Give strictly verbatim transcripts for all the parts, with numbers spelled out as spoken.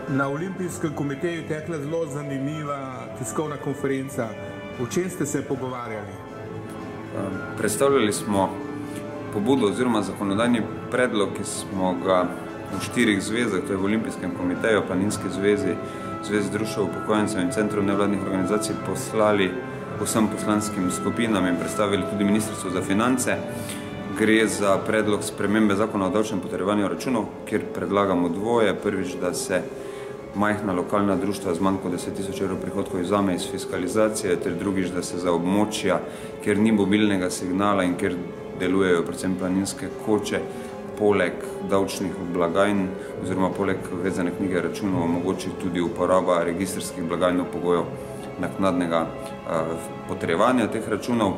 Na Olimpijskem komiteju je tekla zelo zanimiva tiskovna konferenca. O čem ste se pogovarjali? Predstavljali smo pobudo oziroma zakonodajni predlog, ki smo ga v štirih zvezah, to je v Olimpijskem komiteju, Planinski zvezi, Zvezi društev upokojencev in Centru nevladnih organizacij poslali vsem poslanskim skupinam in predstavili tudi Ministrstvu za finance. Gre za predlog spremembe zakona o davčnem potrjevanju računov, kjer predlagamo dvoje. Prvič, da se majhna lokalna društva z manj kot deset tisoč evrov prihodkov izvzame iz fiskalizacije, ter drugič, da se za območja, kjer ni mobilnega signala in kjer delujejo predvsem planinske koče, poleg davčnih blagajn oziroma poleg vezane knjige računov omogoči tudi uporaba registrskih blagajn pogojev naknadnega potrjevanja teh računov.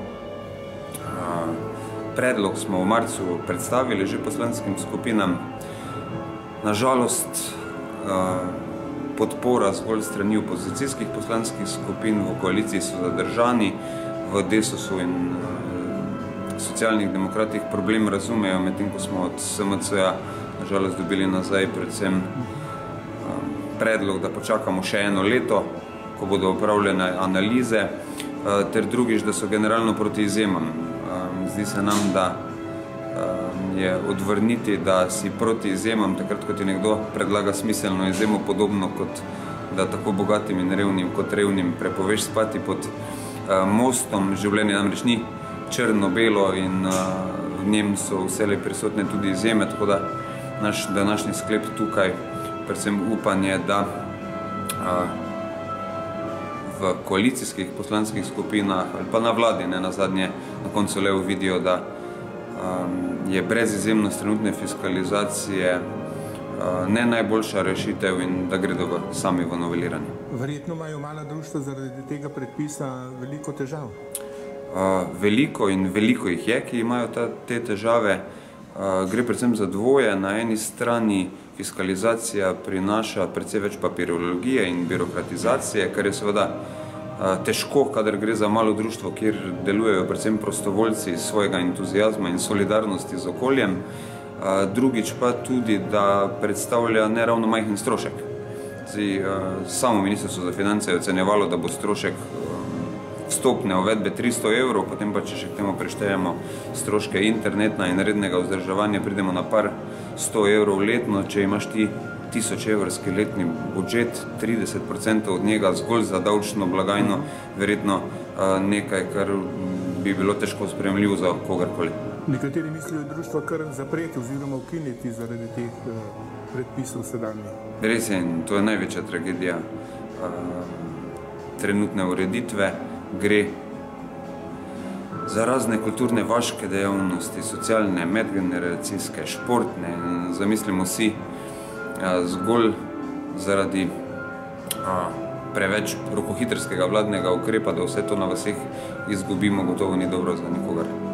Predlog smo v marcu predstavili že poslanskim skupinam. Nažalost, podpora zgolj strani opozicijskih poslanskih skupin v koaliciji so zadržani, v Desusu in socialnih demokratih problem razumejo, medtem ko smo od S M C-ja nažalost dobili nazaj predvsem predlog, da počakamo še eno leto, ko bodo opravljene analize, ter drugič, da so generalno proti izjemam. Zdi se nam, da je odvrniti, da si proti izjemam, takrat, ko ti nekdo predlaga smiselno izjemo, podobno kot da tako bogatim in revnim kot revnim prepoveš spati pod mostom. Življenje namreč ni črno-belo in v njem so vselej prisotne tudi izjeme, tako da naš današnji sklep tukaj, predvsem upanje, da v koalicijskih poslanskih skupinah ali pa na vladi, ne nazadnje, na koncu levo vidijo, da je brez izjemnost trenutne fiskalizacije ne najboljša rešitev in da gredo v sami v noveliranje. Verjetno imajo mala društva zaradi tega predpisa veliko težav? Veliko in veliko jih je, ki imajo te težave. Gre predvsem za dvoje. Na eni strani fiskalizacija prinaša precej več papirologije in birokratizacije, kar je seveda težko, kadar gre za malo društvo, kjer delujejo predvsem prostovoljci iz svojega entuzijazma in solidarnosti z okoljem. Drugič pa tudi, da predstavlja neravno majhen strošek. Samo Ministrstvo za finance je ocenjevalo, da bo strošek vstopne uvedbe tristo evrov, potem pa, če še k temu preštejemo stroške interneta in rednega vzdrževanja, pridemo na par sto evrov letno. Če imaš ti tisoč evrski letni budžet, trideset procentov od njega zgolj za davčno blagajno, verjetno nekaj, kar bi bilo težko sprejemljivo za kogarkoli. Nekateri mislijo društva kar zapreti oziroma ukiniti zaradi teh predpisov sedanjih. Res je, in to je največja tragedija trenutne ureditve. Gre za razne kulturne vaške dejavnosti, socialne, medgeneracijske, športne. Zamislimo si, zgolj zaradi preveč rokohitrskega vladnega ukrepa, da vse to na vaseh izgubimo, gotovo ni dobro za nikogar.